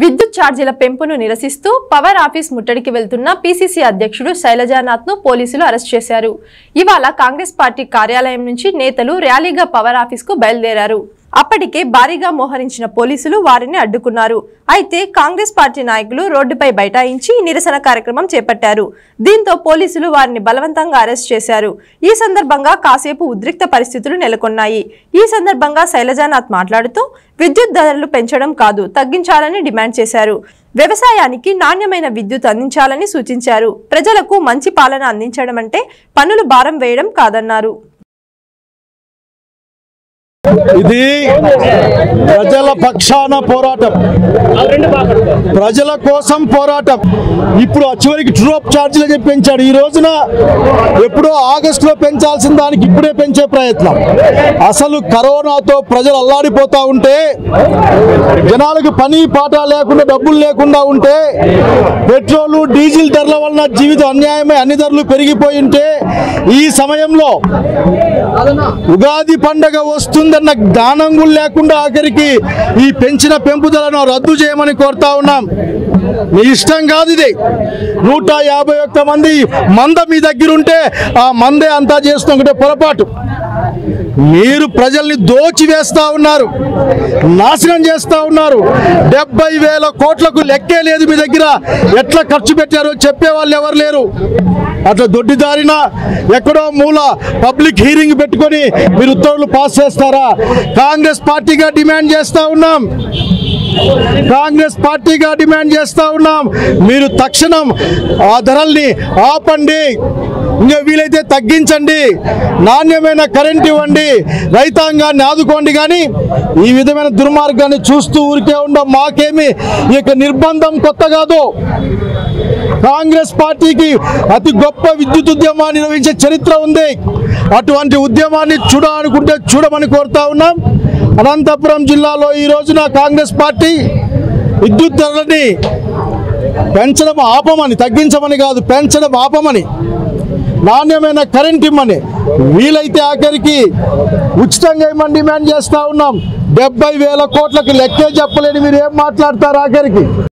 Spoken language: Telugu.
విద్యుత్ ఛార్జీల పెంపును నిరసిస్తూ పవర్ ఆఫీస్ ముట్టడికి వెళ్తున్న పీసీసీ అధ్యక్షుడు శైలజానాథ్ ను పోలీసులు అరెస్ట్ చేశారు. ఇవాళ కాంగ్రెస్ పార్టీ కార్యాలయం నుంచి నేతలు ర్యాలీగా పవర్ ఆఫీస్ కు బయలుదేరారు. అప్పటికే భారీగా మోహరించిన పోలీసులు వారిని అడ్డుకున్నారు. అయితే కాంగ్రెస్ పార్టీ నాయకులు రోడ్డుపై బైఠాయించి నిరసన కార్యక్రమం చేపట్టారు. దీంతో పోలీసులు వారిని బలవంతంగా అరెస్ట్ చేశారు. ఈ సందర్భంగా కాసేపు ఉద్రిక్త పరిస్థితులు నెలకొన్నాయి. ఈ సందర్భంగా శైలజానాథ్ మాట్లాడుతూ విద్యుత్ ధరలు పెంచడం కాదు, తగ్గించాలని డిమాండ్ చేశారు. వ్యవసాయానికి నాణ్యమైన విద్యుత్ అందించాలని సూచించారు. ప్రజలకు మంచి పాలన అందించడం అంటే పన్నులు భారం వేయడం కాదన్నారు. ఇది ప్రజల పక్షాన పోరాటం, ప్రజల కోసం పోరాటం. ఇప్పుడు చివరికి ట్రూప్ ఛార్జీలు పెంచాడు. ఈ రోజున ఎప్పుడో ఆగస్టులో పెంచాల్సిన దానికి ఇప్పుడే పెంచే ప్రయత్నం. అసలు కరోనాతో ప్రజలు అల్లాడిపోతా ఉంటే, జనాలకు పని పాట లేకుండా, డబ్బులు లేకుండా ఉంటే, పెట్రోలు డీజిల్ ధరల వలన జీవితం అన్యాయమై అన్ని ధరలు పెరిగిపోయి ఉంటే, ఈ సమయంలో ఉగాది పండగ వస్తుందన్న జ్ఞానం కూడా లేకుండా ఆఖరికి ఈ పెంచిన పెంపుదలను రద్దు చేయమని కోరుతా ఉన్నాం. మీ ఇష్టం కాదు ఇది. 151 మంది మంద మీ దగ్గర ఉంటే ఆ మందే అంతా చేస్తుంటే పొరపాటు. మీరు ప్రజల్ని దోచివేస్తా ఉన్నారు, నాశనం చేస్తా ఉన్నారు. 70,000 కోట్లకు లెక్కే లేదు మీ దగ్గర. ఎట్లా ఖర్చు పెట్టారో చెప్పే వాళ్ళు ఎవరు లేరు. అట్లా దొడ్డిదారిన ఎక్కడో మూల పబ్లిక్ హీరింగ్ పెట్టుకొని మీరు ఉత్తర్వులు పాస్ చేస్తారా? కాంగ్రెస్ పార్టీగా డిమాండ్ చేస్తా ఉన్నాం, కాంగ్రెస్ పార్టీగా డిమాండ్ చేస్తా ఉన్నాం. మీరు తక్షణం ఆ ధరల్ని ఆపండి, ఇంకా వీలైతే తగ్గించండి, నాణ్యమైన కరెంట్ ఇవ్వండి, రైతాంగాన్ని ఆదుకోండి. కానీ ఈ విధమైన దుర్మార్గాన్ని చూస్తూ ఊరికే ఉండం. మాకేమి ఇక నిర్బంధం కొత్త కాదు. కాంగ్రెస్ పార్టీకి అతి గొప్ప విద్యుత్ ఉద్యమాన్ని నిర్వహించే చరిత్ర ఉంది. అటువంటి ఉద్యమాన్ని చూడాలనుకుంటే చూడమని కోరుతా ఉన్నాం. అనంతపురం జిల్లాలో ఈ రోజున కాంగ్రెస్ పార్టీ విద్యుత్ ధరలని పెంచడం ఆపమని, తగ్గించమని కాదు, పెంచడం ఆపమని, నాణ్యమైన కరెంట్ ఇమ్మని, వీలైతే ఆఖరికి ఉచితంగా ఇమ్మని డిమాండ్ చేస్తూ ఉన్నాం. 70,000 కోట్లకు లెక్కే చెప్పలేని మీరు ఏం మాట్లాడతారు ఆఖరికి?